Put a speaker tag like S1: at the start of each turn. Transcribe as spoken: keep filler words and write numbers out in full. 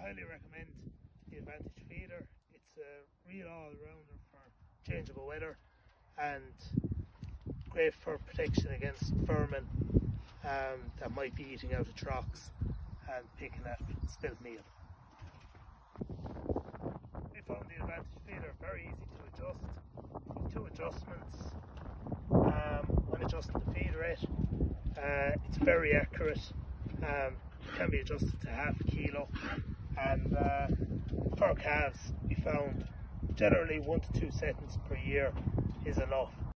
S1: highly recommend the Advantage feeder. It's a real all-rounder for changeable weather and great for protection against vermin um, that might be eating out of troughs and picking at spilt meal. We found the Advantage feeder very easy to adjust. With two adjustments um, when adjusting the feed rate. Uh, it's very accurate. Um, it can be adjusted to half a kilo, and uh, for calves we found generally one to two settings per year is enough.